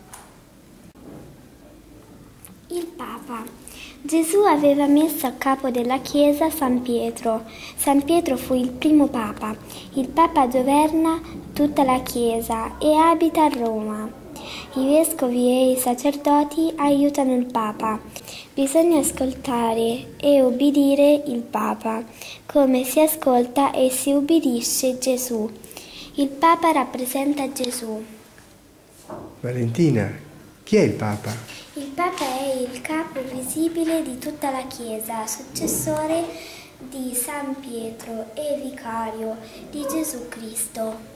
Il Papa. Gesù aveva messo a capo della Chiesa San Pietro. San Pietro fu il primo Papa. Il Papa governa tutta la Chiesa e abita a Roma. I vescovi e i sacerdoti aiutano il Papa. Bisogna ascoltare e obbedire il Papa, come si ascolta e si ubbidisce Gesù. Il Papa rappresenta Gesù. Valentina, chi è il Papa? Il Papa è il capo visibile di tutta la Chiesa, successore di San Pietro e vicario di Gesù Cristo.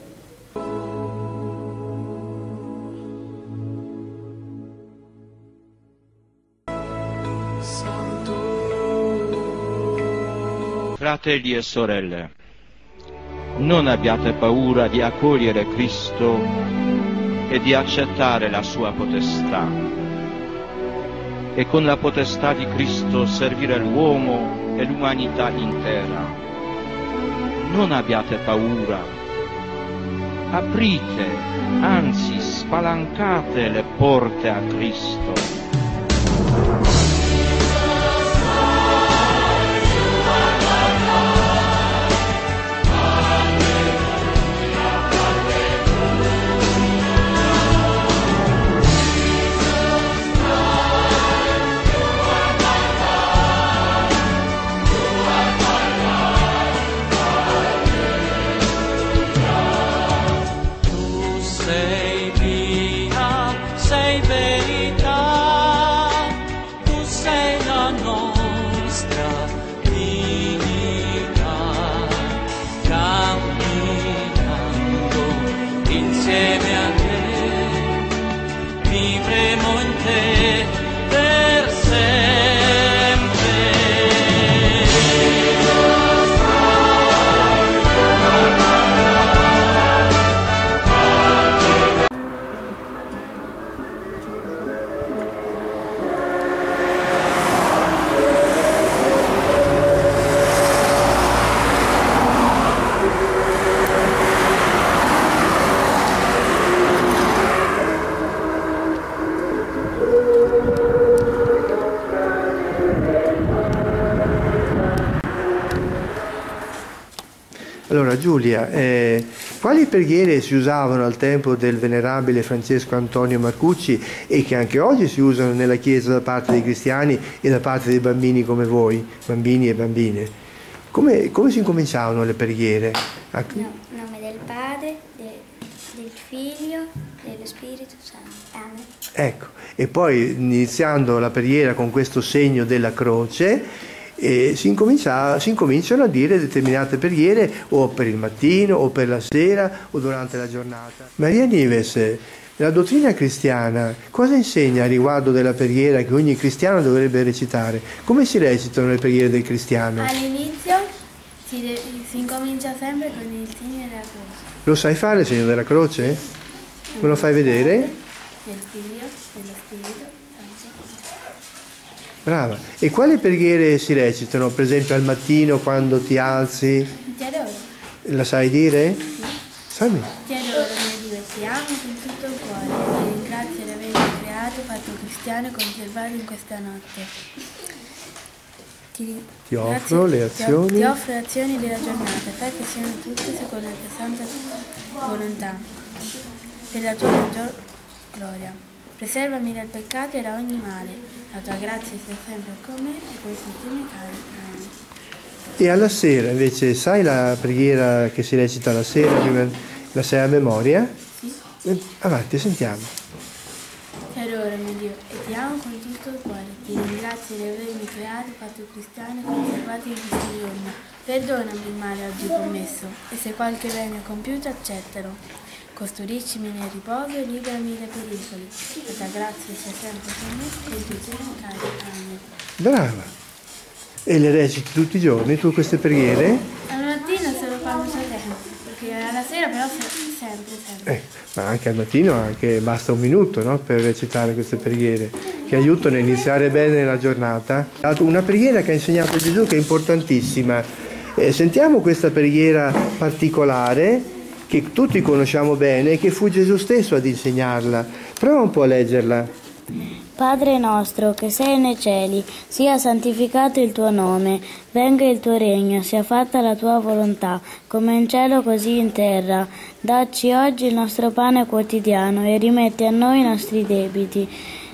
Fratelli e sorelle, non abbiate paura di accogliere Cristo e di accettare la sua potestà, e con la potestà di Cristo servire l'uomo e l'umanità intera. Non abbiate paura, aprite, anzi spalancate le porte a Cristo. Allora Giulia, eh, quali preghiere si usavano al tempo del venerabile Francesco Antonio Marcucci e che anche oggi si usano nella Chiesa da parte dei cristiani e da parte dei bambini come voi, bambini e bambine? Come, come si incominciavano le preghiere? No, in nome del Padre, de, del Figlio, dello Spirito Santo. Amen. Ecco, e poi iniziando la preghiera con questo segno della croce, e si, incomincia, si incominciano a dire determinate preghiere o per il mattino o per la sera o durante la giornata. Maria Nives, la dottrina cristiana cosa insegna a riguardo della preghiera che ogni cristiano dovrebbe recitare? Come si recitano le preghiere del cristiano? All'inizio si, de- si incomincia sempre con il segno della croce. Lo sai fare il segno della croce? Me lo fai vedere? Del Figlio, dello Spirito. Brava. E quali preghiere si recitano? Per esempio al mattino quando ti alzi? Ti adoro. La sai dire? Sì. Fammi. Ti adoro, mio Dio, ti amo con tutto il cuore. Ti ringrazio di avermi creato, fatto cristiano e conservato in questa notte. Ti, ti offro le azioni. Ti, ti offro le azioni della giornata, fai che siano tutte secondo la tua santa volontà. Per la tua maggior gloria. Preservami dal peccato e da ogni male. La tua grazia sia sempre con me e con tutti i miei cari. Amen. E alla sera invece sai la preghiera che si recita la sera? Prima, la sai a memoria? Sì. Eh, avanti, sentiamo. Ti adoro, mio Dio, e ti amo con tutto il cuore. Ti ringrazio di avermi creato, fatto cristiano e conservato in questi giorni. Perdonami il male oggi commesso e se qualche bene ho compiuto accettalo. Custodiscimi nel riposo e liberami dai pericoli. La tua grazia sia sempre con me e tutti i miei cari. Amen. Brava. E le reciti tutti i giorni tu queste preghiere? Al mattino solo quando c'è tempo, perché alla sera però sempre, sempre. Eh, ma anche al mattino anche basta un minuto, no? Per recitare queste preghiere, che aiutano a iniziare bene la giornata. Una preghiera che ha insegnato Gesù che è importantissima. Eh, sentiamo questa preghiera particolare che tutti conosciamo bene e che fu Gesù stesso ad insegnarla. Prova un po' a leggerla. Padre nostro che sei nei cieli, sia santificato il tuo nome, venga il tuo regno, sia fatta la tua volontà, come in cielo così in terra. Dacci oggi il nostro pane quotidiano e rimetti a noi i nostri debiti,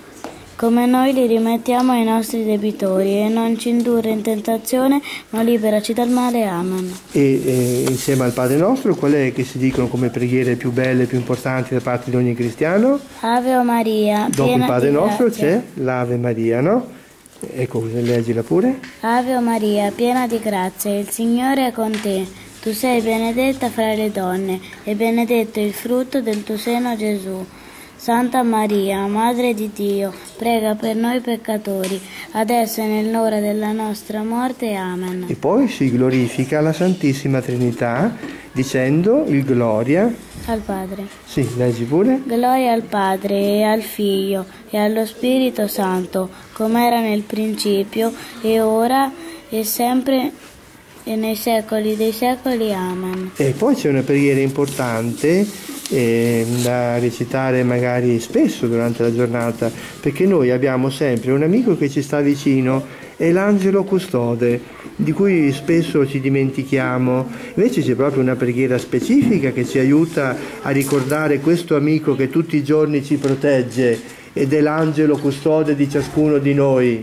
come noi li rimettiamo ai nostri debitori, e non ci indurre in tentazione, ma liberaci dal male. Amen. E, e insieme al Padre nostro, qual è che si dicono come preghiere più belle, più importanti da parte di ogni cristiano? Ave o Maria, dopo piena il Padre di nostro grazia. c'è l'Ave Maria, no? Ecco, leggila pure. Ave o Maria, piena di grazia, il Signore è con te. Tu sei benedetta fra le donne, e benedetto il frutto del tuo seno, Gesù. Santa Maria, Madre di Dio, prega per noi peccatori, adesso e nell'ora della nostra morte. Amen. E poi si glorifica la Santissima Trinità dicendo il Gloria al Padre. Sì, leggi pure. Gloria al Padre e al Figlio e allo Spirito Santo, come era nel principio e ora e sempre e nei secoli dei secoli. Amen. E poi c'è una preghiera importante eh, da recitare magari spesso durante la giornata, perché noi abbiamo sempre un amico che ci sta vicino, è l'angelo custode, di cui spesso ci dimentichiamo. Invece c'è proprio una preghiera specifica che ci aiuta a ricordare questo amico che tutti i giorni ci protegge ed è l'angelo custode di ciascuno di noi.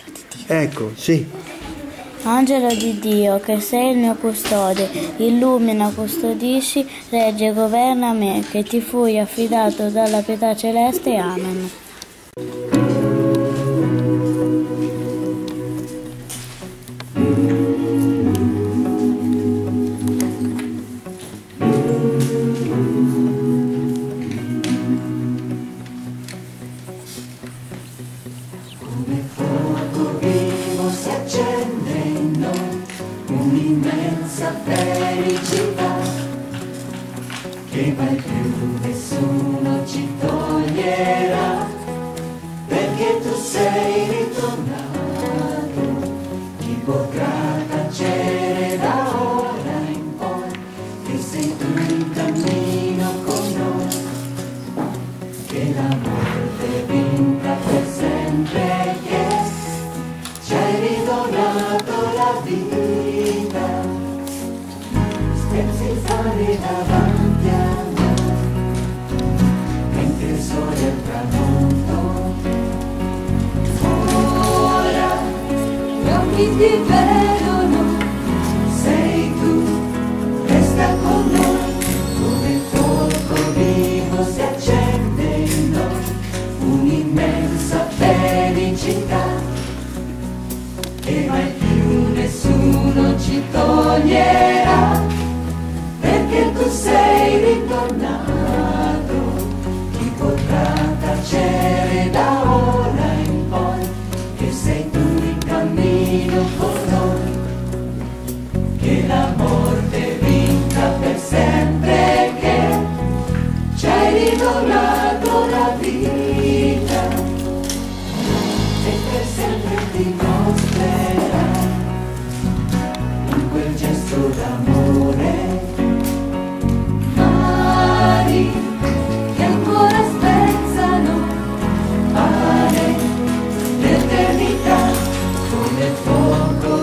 Ecco, sì. Angelo di Dio, che sei il mio custode, illumina, custodisci, regge e governa me, che ti fui affidato dalla pietà celeste. Amen. Come fuoco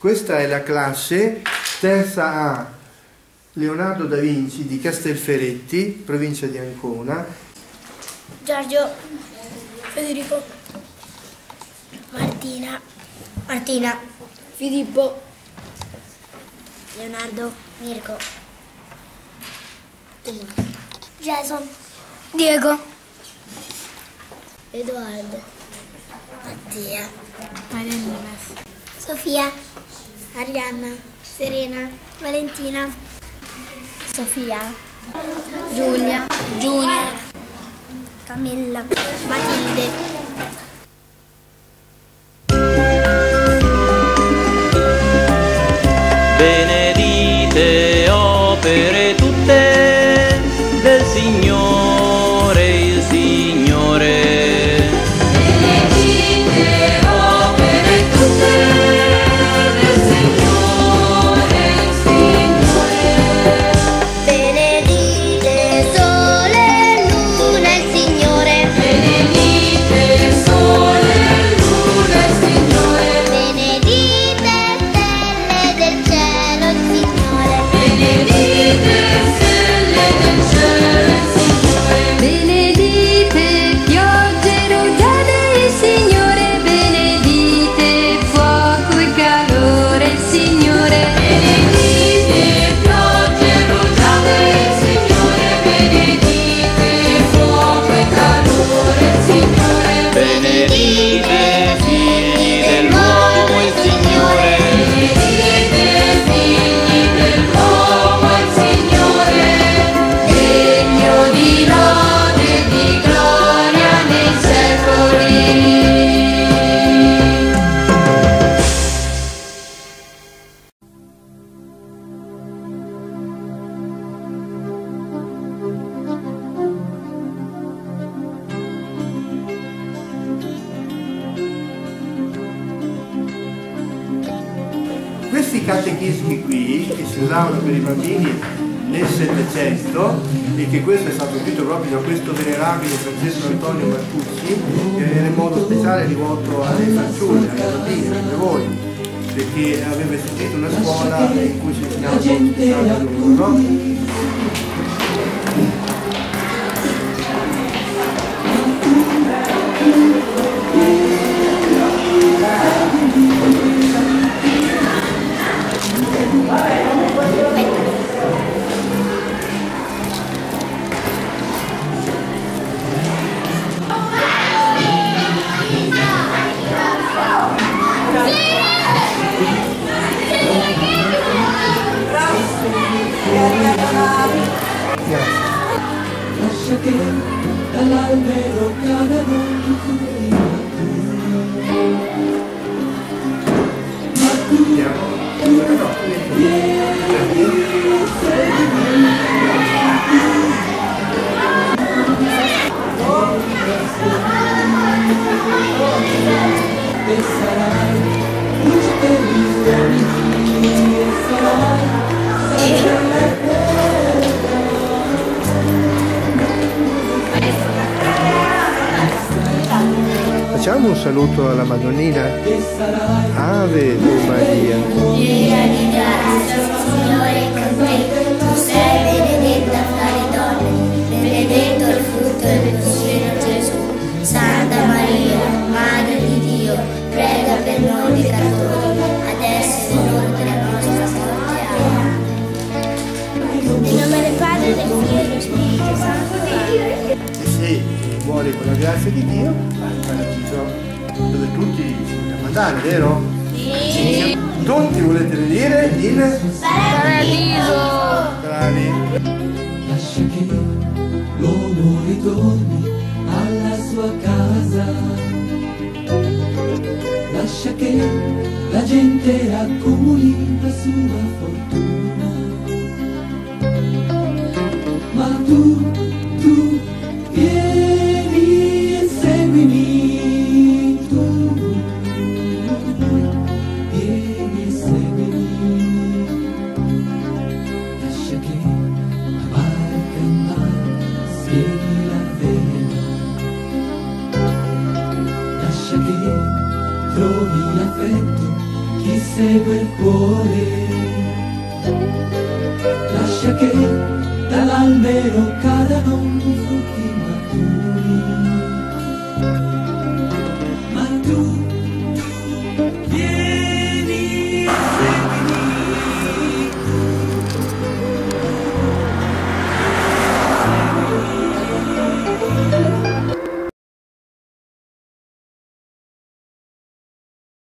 Questa è la classe terza A Leonardo da Vinci di Castelferretti, provincia di Ancona. Giorgio, Federico, Martina, Martina, Filippo, Leonardo, Mirko, Jason, Diego, Edoardo, Mattia, Marianina, Sofia, Arianna, Serena, Valentina, Sofia, Giulia, Giulia, Camilla, Matilde. Benedite opere tutte del Signore, il Signore. Benedite opere tutte del Signore, il Signore. Benedite sole e luna il Signore. Benedite sole e luna il Signore. Benedite stelle del cielo il Signore. Benedite stelle del cielo il Signore. Benedite piogge rosate il Signore, benedite fuoco e calore il Signore. Benedite piogge rosate il Signore. Benedite fuoco e calore il Signore. Benedite figli dell'uomo il Signore. Benedite figli dell'uomo il Signore. Degno di lode e di gloria nei secoli. Questi catechismi qui, che si usavano per i bambini nel Settecento, e che questo è stato scritto proprio da questo venerabile Francesco Antonio Marcucci, che era in modo speciale rivolto alle fanciulle, alle bambine, come voi, perché aveva istituito una scuola in cui si insegnava a loro, no? Lascia che dall'albero cadano i frutti, ma tu, tu vieni, seguimi. E sarai luce per gli uomini, e sarai sempre Facciamo un saluto alla Madonnina. Ave Maria. Piena di grazia, il Signore è con te. Tu sei benedetta fra le donne, benedetto il frutto del tuo seno Gesù. Santa Maria, Madre di Dio, prega per noi peccatori, adesso è l'ora della nostra morte. Amen. in nome del Padre, del Figlio e dello Spirito Santo. E se muori con la grazia di Dio, vai al paradiso dove tutti ci vogliamo andare, vero? Sì. Tutti volete venire in Paradiso! Bravi. Lascia che l'uomo ritorni alla sua casa. Lascia che la gente accumuli la sua fortuna. Ma tu, tu, vieni e seguimi. Tu, vieni e seguimi. Lascia che la barca in mare segui la vela. Lascia che trovi affetto chi segue il cuore, lascia che dall'albero cadano frutti